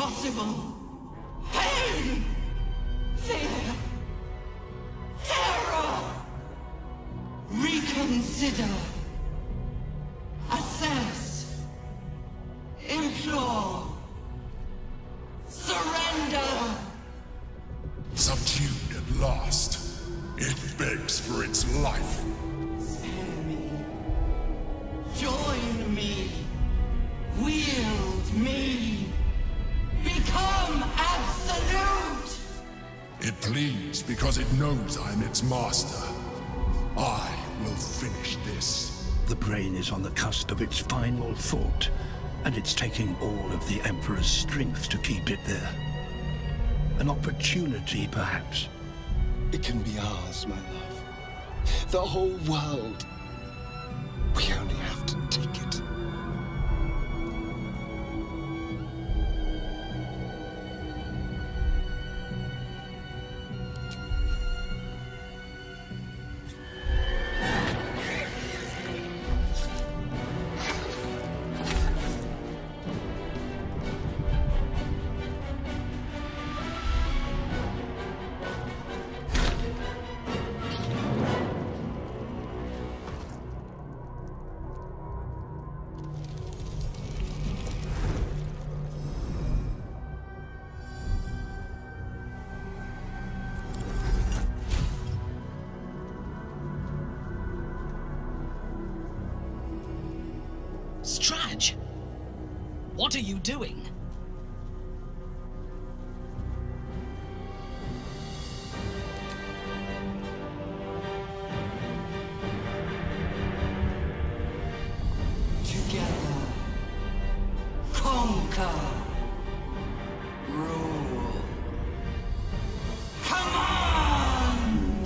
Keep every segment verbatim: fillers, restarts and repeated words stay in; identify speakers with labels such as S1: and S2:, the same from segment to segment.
S1: impossible. Pain! Fear! Terror! Reconsider. Assess. Implore. Surrender!
S2: Subdued at last, it begs for its life.
S1: Spare me. Join me. Wield me. Become absolute!
S2: It pleads because it knows I'm its master. I will finish this.
S3: The brain is on the cusp of its final thought, and it's taking all of the Emperor's strength to keep it there. An opportunity, perhaps.
S4: It can be ours, my love. The whole world. We only have to take it.
S5: Straj! What are you doing?
S1: Together. Conquer. Rule. Command!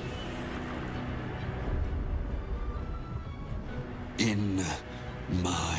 S4: In my